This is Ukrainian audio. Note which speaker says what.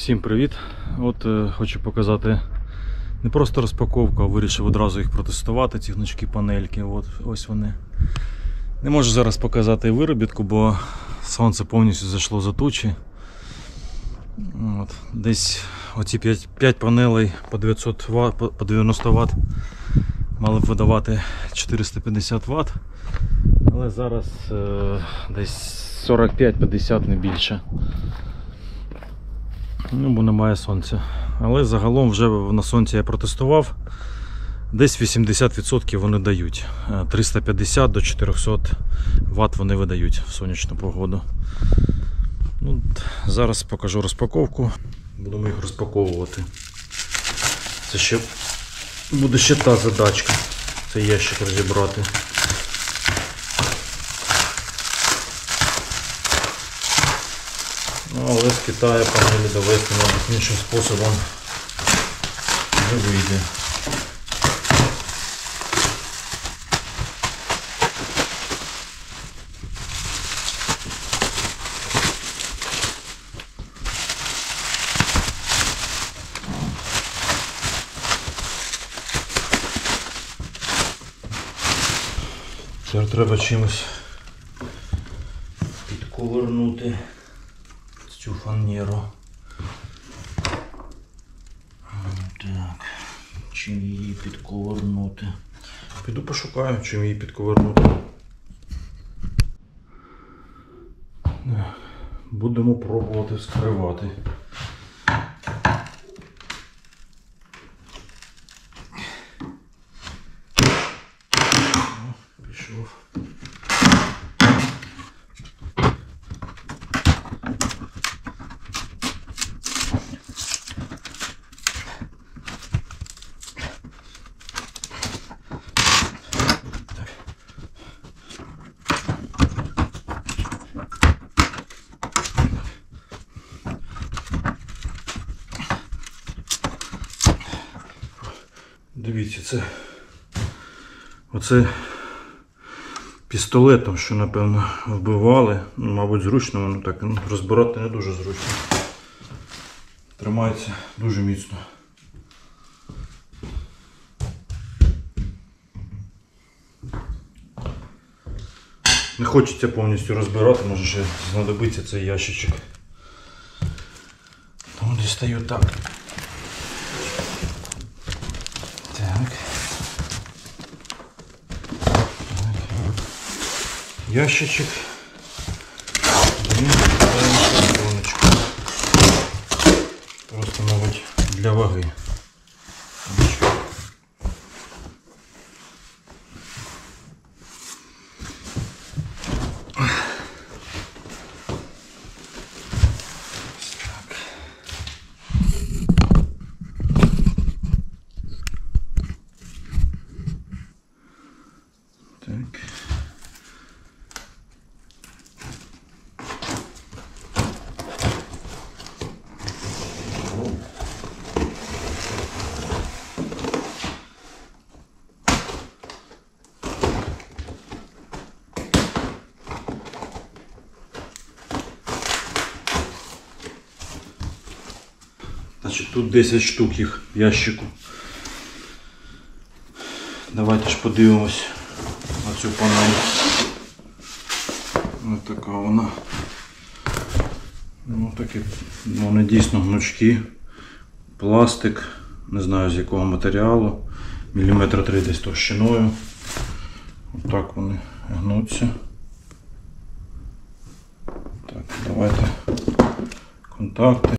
Speaker 1: Всім привіт! Хочу показати не просто розпаковку, а вирішив одразу їх протестувати, ці гнучкі панельки. Ось вони. Не можу зараз показати виробітку, бо сонце повністю зайшло за тучі. Десь оці 5 панелей по 900 Вт, по 90 Вт мали б видавати 450 Вт, але зараз десь 45-50, не більше. Бо немає сонця. Але загалом вже на сонці я протестував. Десь 80% вони дають. 350 до 400 Вт вони видають в сонячну погоду. Зараз покажу розпаковку. Будемо їх розпаковувати. Це буде ще та задачка. Цей ящик розібрати. Але з Китаю панелі довести, мабуть, іншим способом не вийде. Тепер треба чимось підковернути цю фанеру. Так, чим її підковернути? Піду пошукаю, чим її підковернути. Будемо пробувати вскривати. Пішов. Дивіться, оце пістолетом, що напевно вбивали, мабуть зручно, воно так розбирати не дуже зручно. Тримається дуже міцно. Не хочеться повністю розбирати, може ще знадобиться цей ящичок. Тому дістаю так. Так. Ящичок. Просто, мабуть, для ваги. Так. Значить, тут 10 штук їх в ящику. Давайте ж подивимось на цю панель. Ось така вона. Вони дійсно гнучкі. Пластик, не знаю з якого матеріалу. Міліметра 3 десь товщиною. Отак вони гнуться. Так, давайте контакти.